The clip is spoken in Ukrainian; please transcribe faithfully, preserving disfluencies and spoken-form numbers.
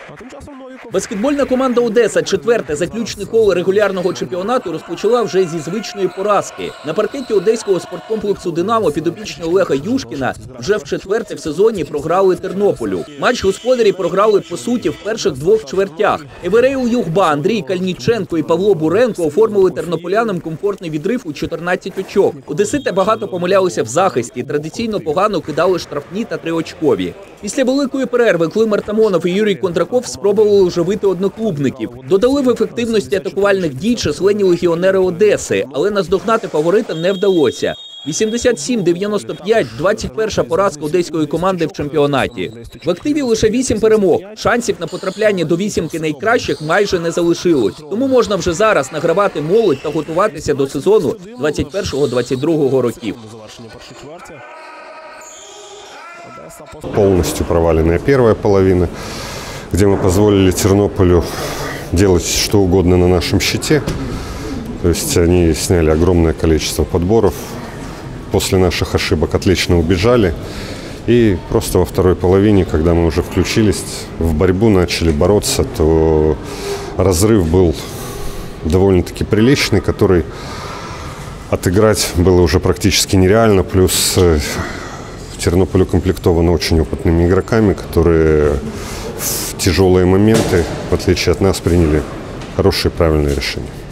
Баскетбольна команда «Одеса» четверте заключне коло регулярного чемпіонату розпочала вже зі звичної поразки. На паркеті одеського спорткомплексу «Динамо» підопічні Олега Юшкіна вже в четверте в сезоні програли Тернополю. Матч господарі програли, по суті, в перших двох чвертях. Еверейл Югба, Андрій Кальніченко і Павло Буренко оформили тернополянам комфортний відрив у чотирнадцять очок. Одесити багато помилялися в захисті, традиційно погано кидали штрафні та триочкові. Після великої перерви Климар Тамонов і Юрій Кондраков спробували оживити одноклубників. Додали в ефективності атакувальних дій численні легіонери Одеси, але наздогнати фаворита не вдалося. вісімдесят сім дев'яносто п'ять – двадцять перша поразка одеської команди в чемпіонаті. В активі лише вісім перемог. Шансів на потрапляння до вісімки найкращих майже не залишилось. Тому можна вже зараз награвати молодь та готуватися до сезону двадцять першого двадцять другого років. Полностью проваленная первая половина, где мы позволили Тернополю делать что угодно на нашем щите. То есть они сняли огромное количество подборов, после наших ошибок отлично убежали. И просто во второй половине, когда мы уже включились в борьбу, начали бороться, то разрыв был довольно-таки приличный, который отыграть было уже практически нереально. Плюс Тернополь укомплектован очень опытными игроками, которые в тяжелые моменты, в отличие от нас, приняли хорошие и правильные решения.